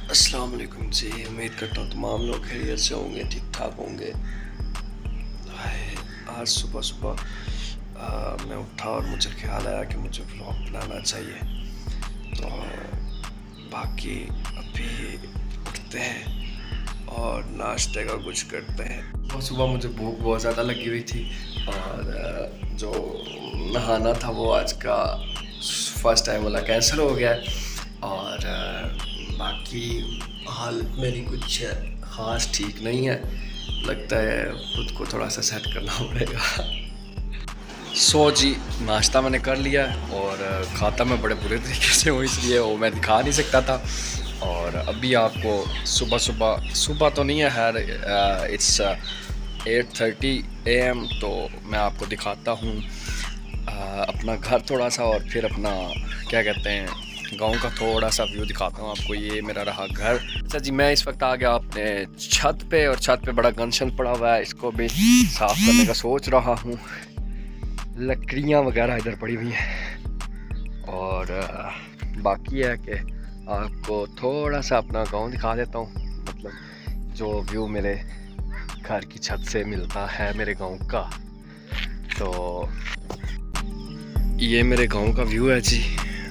अस्सलाम वालेकुम जी। उम्मीद करता हूँ तमाम लोग खैरियत से होंगे, ठीक ठाक होंगे। आज सुबह सुबह मैं उठा और मुझे ख्याल आया कि मुझे व्लॉग बनाना चाहिए। तो बाकी अभी उठते हैं और नाश्ते का कुछ करते हैं। सुबह सुबह मुझे भूख बहुत ज़्यादा लगी हुई थी और जो नहाना था वो आज का फर्स्ट टाइम वाला कैंसिल हो गया और बाकी हालत मेरी कुछ ख़ास ठीक नहीं है। लगता है खुद को थोड़ा सा सेट करना पड़ेगा। जी, नाश्ता मैंने कर लिया और खाता मैं बड़े बुरे तरीके से हूँ, इसलिए वो मैं दिखा नहीं सकता था। और अभी आपको सुबह तो नहीं है, खैर इट्स 8:30 AM, तो मैं आपको दिखाता हूँ अपना घर थोड़ा सा और फिर अपना क्या कहते हैं गांव का थोड़ा सा व्यू दिखाता हूँ आपको। ये मेरा रहा घर। अच्छा जी, मैं इस वक्त आ गया अपने छत पे और छत पे बड़ा गंदशन पड़ा हुआ है, इसको भी साफ़ करने का सोच रहा हूँ। लकड़ियाँ वगैरह इधर पड़ी हुई हैं और बाकी है कि आपको थोड़ा सा अपना गांव दिखा देता हूँ, मतलब जो व्यू मेरे घर की छत से मिलता है मेरे गांव का। तो ये मेरे गांव का व्यू है जी।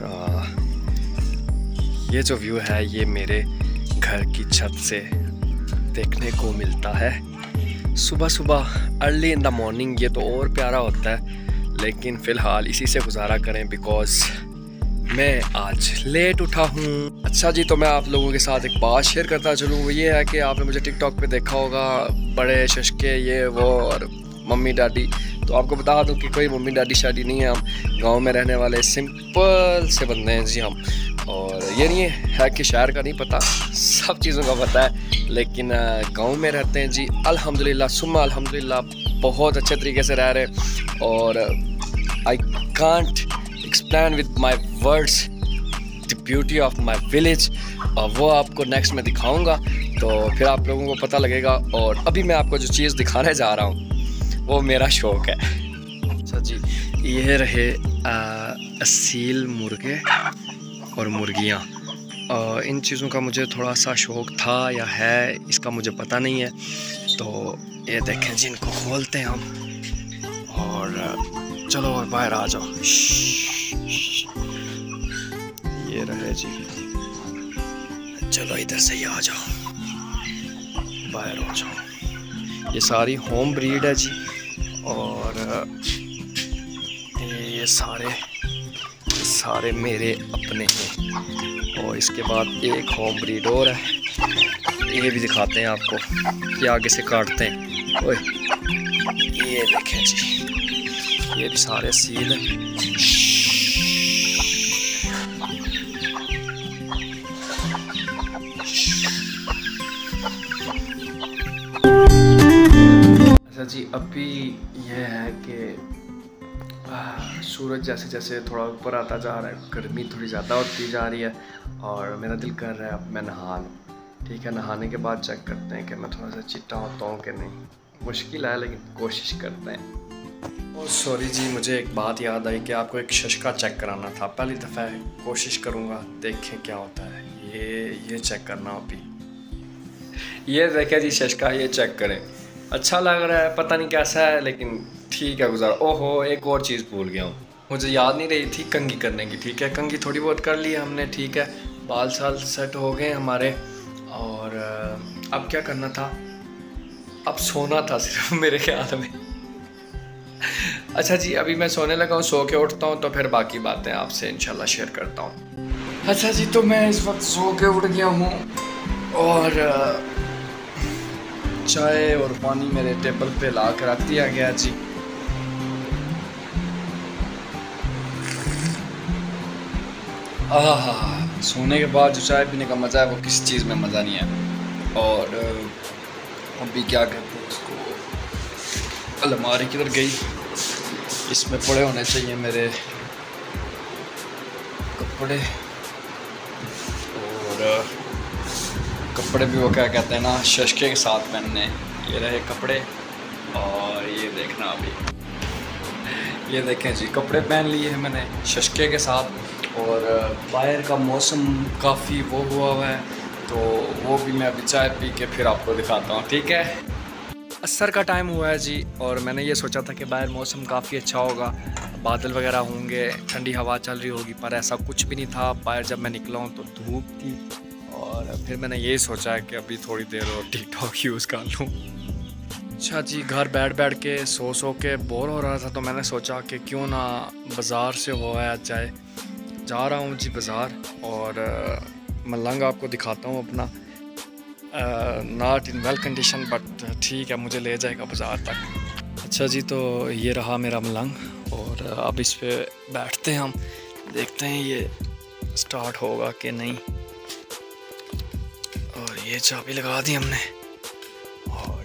ये जो व्यू है ये मेरे घर की छत से देखने को मिलता है सुबह सुबह, अर्ली इन द मॉर्निंग। ये तो और प्यारा होता है, लेकिन फ़िलहाल इसी से गुजारा करें बिकॉज़ मैं आज लेट उठा हूँ। अच्छा जी, तो मैं आप लोगों के साथ एक बात शेयर करता चलूँ। वो ये है कि आपने मुझे टिकटॉक पे देखा होगा, बड़े शशके ये वो और मम्मी डैडी। तो आपको बता दूं कि कोई मम्मी डैडी शादी नहीं है, हम गांव में रहने वाले सिंपल से बंदे हैं जी हम। और ये नहीं है कि शहर का नहीं पता, सब चीज़ों का पता है, लेकिन गांव में रहते हैं जी। अल्हम्दुलिल्लाह सुम्मा अल्हम्दुलिल्लाह, बहुत अच्छे तरीके से रह रहे। और I can't explain with my words the beauty of my village. और वो आपको नेक्स्ट में दिखाऊंगा, तो फिर आप लोगों को पता लगेगा। और अभी मैं आपको जो चीज़ दिखाने जा रहा हूँ वो मेरा शौक़ है। अच्छा जी, ये रहे असील मुर्गे और मुर्गियाँ। इन चीज़ों का मुझे थोड़ा सा शौक़ था या है, इसका मुझे पता नहीं है। तो ये देखें जी, इनको खोलते हैं हम और चलो बाहर आ जाओ। ये रहे जी, चलो इधर से ही आ जाओ, बाहर हो जाओ। ये सारी होम ब्रीड है जी और ये सारे मेरे अपने हैं। और इसके बाद एक होम ब्रीड और है, ये भी दिखाते हैं आपको कि आगे से काटते हैं। ओए ये देखें जी, ये भी सारे सील हैं। अच्छा जी, अभी यह है कि सूरज जैसे जैसे थोड़ा ऊपर आता जा रहा है, गर्मी थोड़ी ज़्यादा होती जा रही है और मेरा दिल कर रहा है अब मैं नहा लूँ। ठीक है, नहाने के बाद चेक करते हैं कि मैं थोड़ा सा चिट्टा होता हूँ कि नहीं। मुश्किल है लेकिन कोशिश करते हैं। और सॉरी जी, मुझे एक बात याद आई कि आपको एक शशका चेक कराना था। पहली दफ़ा कोशिश करूँगा, देखें क्या होता है। ये चेक करना अभी। ये देखें जी शशका, ये चेक करें। अच्छा लग रहा है, पता नहीं कैसा है लेकिन ठीक है गुजारा। ओहो, एक और चीज़ भूल गया हूँ, मुझे याद नहीं रही थी कंघी करने की। ठीक है, कंघी थोड़ी बहुत कर ली हमने। ठीक है, बाल साल सेट हो गए हमारे और अब क्या करना था, अब सोना था सिर्फ मेरे ख्याल में। अच्छा जी, अभी मैं सोने लगा हूँ, सो के उठता हूँ तो फिर बाकी बातें आपसे इंशाल्लाह शेयर करता हूँ। अच्छा जी, तो मैं इस वक्त सो के उठ गया हूँ और चाय और पानी मेरे टेबल पे ला कर रख दिया गया जी। सोने के बाद जो चाय पीने का मज़ा है वो किसी चीज़ में मज़ा नहीं है। और अभी क्या कहते हैं उसको, अलमारी किधर गई, इसमें पड़े होने चाहिए मेरे कपड़े। और कपड़े भी वो क्या कहते हैं ना, शशके के साथ पहनने। ये रहे कपड़े और ये देखना, अभी ये देखें जी, कपड़े पहन लिए हैं मैंने शशके के साथ। और बाहर का मौसम काफ़ी वो हुआ हुआ है, तो वो भी मैं अभी चाय पी के फिर आपको दिखाता हूँ, ठीक है। असर का टाइम हुआ है जी, और मैंने ये सोचा था कि बाहर मौसम काफ़ी अच्छा होगा, बादल वगैरह होंगे, ठंडी हवा चल रही होगी, पर ऐसा कुछ भी नहीं था। बाहर जब मैं निकला हूँ तो धूप थी, और फिर मैंने यही सोचा है कि अभी थोड़ी देर और टिकटॉक यूज़ कर लूँ। अच्छा जी, घर बैठ के सो के बोर हो रहा था, तो मैंने सोचा कि क्यों ना बाज़ार से हो आया जाए। जा रहा हूँ जी बाज़ार, और मलंग आपको दिखाता हूँ अपना, not in well condition but ठीक है, मुझे ले जाएगा बाज़ार तक। अच्छा जी, तो ये रहा मेरा मलंग, और अब इस पे बैठते हैं हम, देखते हैं ये स्टार्ट होगा कि नहीं। और ये चाबी लगा दी हमने, और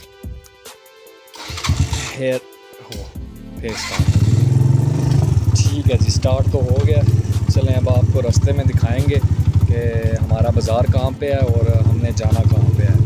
फिर स्टार्ट। ठीक है जी, स्टार्ट तो हो गया। चलें अब आपको रास्ते में दिखाएंगे कि हमारा बाज़ार कहाँ पे है और हमने जाना कहाँ पे है।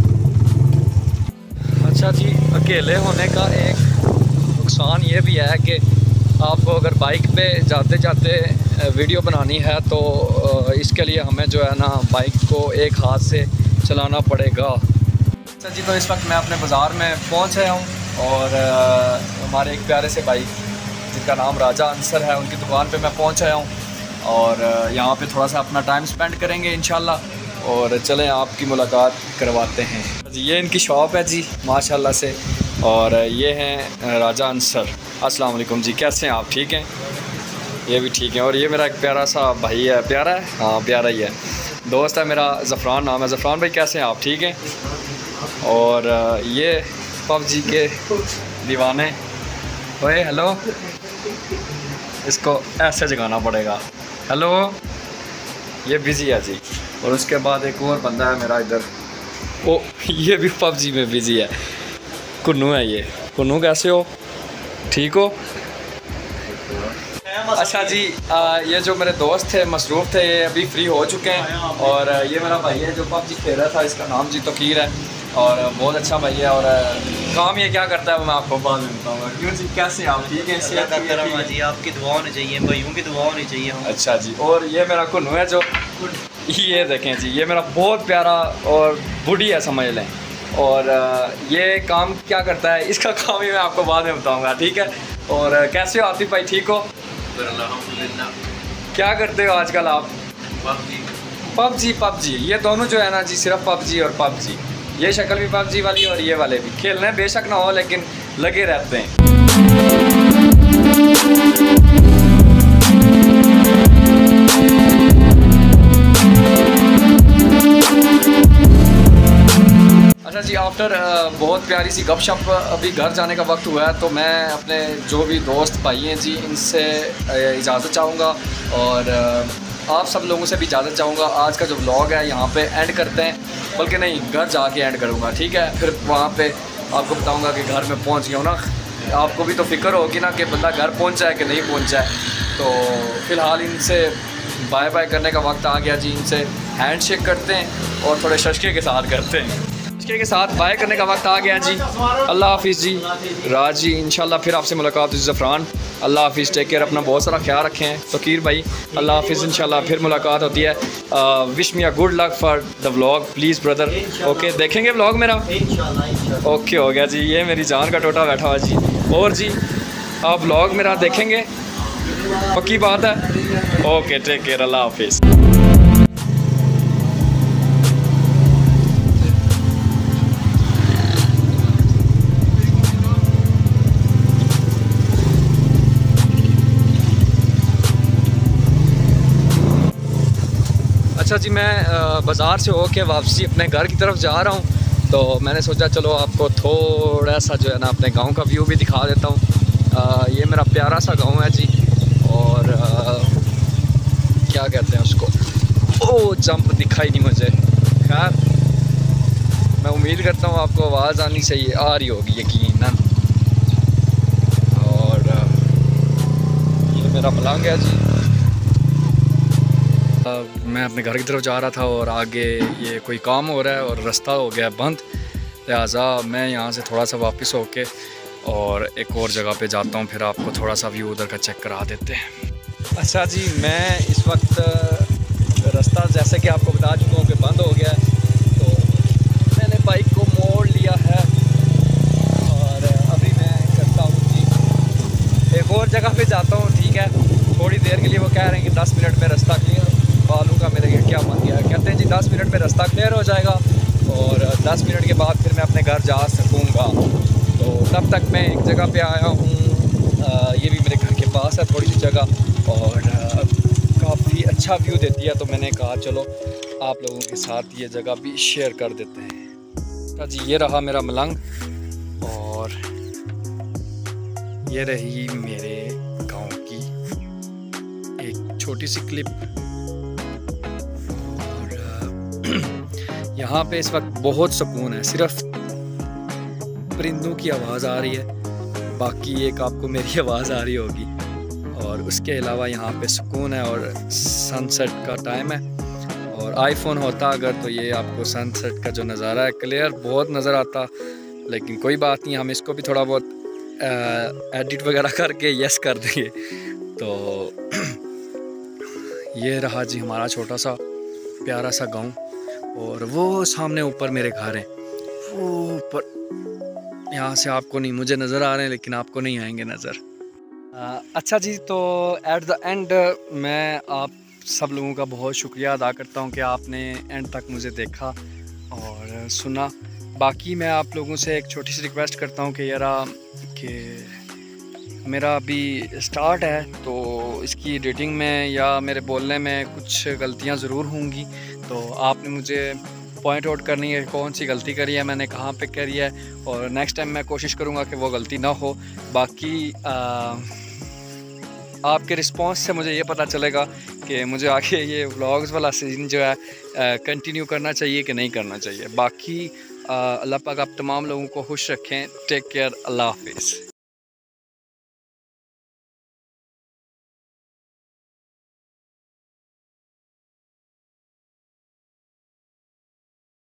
अच्छा जी, अकेले होने का एक नुकसान ये भी है कि आपको अगर बाइक पे जाते जाते वीडियो बनानी है तो इसके लिए हमें जो है ना बाइक को एक हाथ से चलाना पड़ेगा। अच्छा जी, तो इस वक्त मैं अपने बाज़ार में पहुंच आया हूं, और हमारे एक प्यारे से भाई जिनका नाम राजा अंसर है, उनकी दुकान पे मैं पहुंच आया हूं, और यहाँ पे थोड़ा सा अपना टाइम स्पेंड करेंगे इंशाल्लाह। और चलें आपकी मुलाकात करवाते हैं जी। ये इनकी शॉप है जी माशाल्लाह से, और ये हैं राजा अंसर। अस्सलाम वालेकुम जी, कैसे हैं आप? ठीक हैं? ये भी ठीक है। और ये मेरा एक प्यारा सा भाई है, प्यारा है, हाँ प्यारा ही है, दोस्त है मेरा, ज़फ़रान नाम है। ज़फ़रान भाई कैसे हैं आप? ठीक हैं? और ये पबजी के दीवाने, ओए हेलो, इसको ऐसे जगाना पड़ेगा, हेलो, ये बिज़ी है जी। और उसके बाद एक और बंदा है मेरा इधर, ओ ये भी पबजी में बिज़ी है, कुन्नू है ये। कुन्नू कैसे हो? ठीक हो? अच्छा जी, ये जो मेरे दोस्त थे मसरूफ़ थे, ये अभी फ्री हो चुके हैं। और ये मेरा भाई है जो पबजी खेल रहा था, इसका नाम जी तोकीर है, और बहुत अच्छा भाई है। और काम ये क्या करता है वो मैं आपको बाद में बताऊँगा। क्यों जी, कैसे आप? ठीक है जी, आपकी दुआ होनी चाहिए, भाइयों की दुआ होनी चाहिए। अच्छा जी, और ये मेरा कुन्नू है जो, ये देखें जी, ये मेरा बहुत प्यारा और बुढ़ी है समझ लें। और ये काम क्या करता है, इसका काम ही मैं आपको बाद में बताऊँगा, ठीक है। और कैसे हो आतिफ भाई, ठीक हो? क्या करते हो आजकल आप? पबजी ये दोनों जो है ना जी, सिर्फ पबजी और पबजी। ये शक्ल भी पबजी वाली और ये वाले भी खेलने बेशक ना हो, लेकिन लगे रहते हैं। अच्छा जी, आफ्टर बहुत प्यारी सी गपशप अभी घर जाने का वक्त हुआ है, तो मैं अपने जो भी दोस्त भाई हैं जी, इनसे इजाज़त चाहूँगा, और आप सब लोगों से भी इजाज़त चाहूँगा। आज का जो व्लॉग है यहाँ पे एंड करते हैं, बल्कि नहीं, घर जाके एंड करूँगा, ठीक है। फिर वहाँ पे आपको बताऊँगा कि घर में पहुँच गया हूँ ना। आपको भी तो फिक्र होगी ना कि बंदा घर पहुँचा है कि नहीं पहुँचा है। तो फ़िलहाल इनसे बाय बाय करने का वक्त आ गया जी। इनसे हैंड शेक करते हैं और थोड़े शशके के साथ करते हैं। के साथ बाय करने का वक्त आ गया जी। अल्लाह हाफिज़ जी। राज जी, इंशाल्लाह फिर आपसे मुलाकात हुई। ज़फ़रान, अल्लाह हाफिज़, टेक केयर, अपना बहुत सारा ख्याल रखें। तोकीर भाई, अल्लाह हाफिज़, इंशाल्लाह फिर मुलाकात होती है। Wish me a good luck for the vlog please brother. Okay, देखेंगे व्लॉग मेरा? ओके हो गया जी। ये मेरी जान का टोटा बैठा हुआ जी। और जी, आप व्लॉग मेरा देखेंगे? पक्की बात है? ओके, टेक केयर, अल्लाह हाफिज़। अच्छा जी, मैं बाज़ार से होके वापसी अपने घर की तरफ जा रहा हूँ, तो मैंने सोचा चलो आपको थोड़ा सा जो है ना अपने गांव का व्यू भी दिखा देता हूँ। ये मेरा प्यारा सा गांव है जी, और क्या कहते हैं उसको, ओ जंप दिखाई नहीं मुझे। खैर, मैं उम्मीद करता हूँ आपको आवाज़ आनी चाहिए, आ रही होगी यकीनन। और ये मेरा मलंग है जी। मैं अपने घर की तरफ जा रहा था और आगे ये कोई काम हो रहा है और रास्ता हो गया बंद, लिहाजा मैं यहाँ से थोड़ा सा वापस होके और एक और जगह पे जाता हूँ, फिर आपको थोड़ा सा व्यू उधर का चेक करा देते हैं। अच्छा जी, मैं इस वक्त रास्ता जैसे कि आपको बता चुका हूँ कि बंद हो गया है, मिनट में रास्ता क्लियर हो जाएगा और 10 मिनट के बाद फिर मैं अपने घर जा सकूँगा। तो तब तक मैं एक जगह पे आया हूँ, ये भी मेरे घर के पास है थोड़ी सी जगह और काफ़ी अच्छा व्यू देती है, तो मैंने कहा चलो आप लोगों के साथ ये जगह भी शेयर कर देते हैं। तो जी ये रहा मेरा मलंग और ये रही मेरे गांव की एक छोटी सी क्लिप। और यहाँ पे इस वक्त बहुत सुकून है, सिर्फ परिंदों की आवाज़ आ रही है, बाकी एक आपको मेरी आवाज़ आ रही होगी और उसके अलावा यहाँ पे सुकून है और सनसेट का टाइम है। और आईफोन होता अगर तो ये आपको सनसेट का जो नज़ारा है क्लियर बहुत नज़र आता, लेकिन कोई बात नहीं, हम इसको भी थोड़ा बहुत एडिट वगैरह करके यस कर देंगे। तो ये रहा जी हमारा छोटा सा प्यारा सा गांव और वो सामने ऊपर मेरे घर हैं, वो ऊपर यहाँ से आपको नहीं, मुझे नज़र आ रहे हैं लेकिन आपको नहीं आएंगे नज़र। अच्छा जी, तो एट द एंड मैं आप सब लोगों का बहुत शुक्रिया अदा करता हूँ कि आपने एंड तक मुझे देखा और सुना। बाकी मैं आप लोगों से एक छोटी सी रिक्वेस्ट करता हूँ कि यार कि मेरा अभी स्टार्ट है तो इसकी एडिटिंग में या मेरे बोलने में कुछ गलतियाँ ज़रूर होंगी, तो आपने मुझे पॉइंट आउट करनी है कौन सी गलती करी है मैंने, कहाँ पे करी है, और नेक्स्ट टाइम मैं कोशिश करूँगा कि वो गलती ना हो। बाकी आपके रिस्पांस से मुझे ये पता चलेगा कि मुझे आगे ये व्लॉग्स वाला सीजन जो है कंटिन्यू करना चाहिए कि नहीं करना चाहिए। बाकी अल्लाह पाक आप तमाम लोगों को खुश रखें। टेक केयर, अल्लाह हाफिज़।